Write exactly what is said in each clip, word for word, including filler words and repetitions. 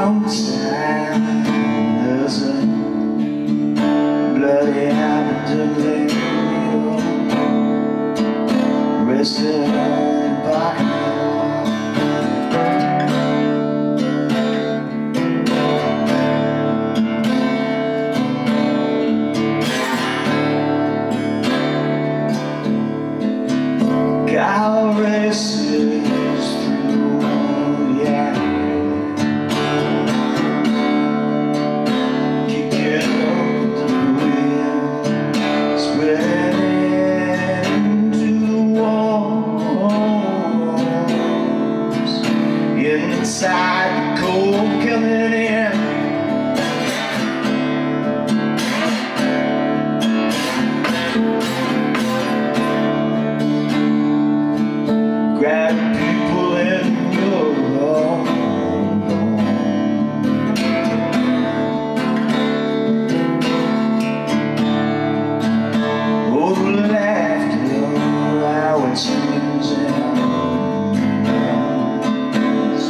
long time. There's a bloody habit to lay rested in the pocket. Gal races through, yeah, kicking up the wind, spreading to the walls, inside the cold coming in. Grab people in your home. Oh, the laughter, how it swings in us.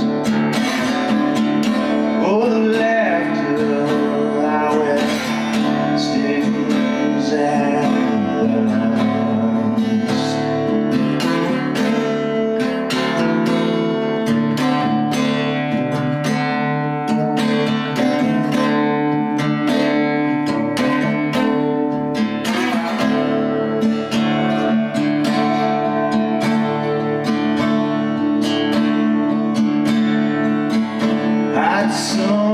Oh, the laughter, how it stings at us. Hot sun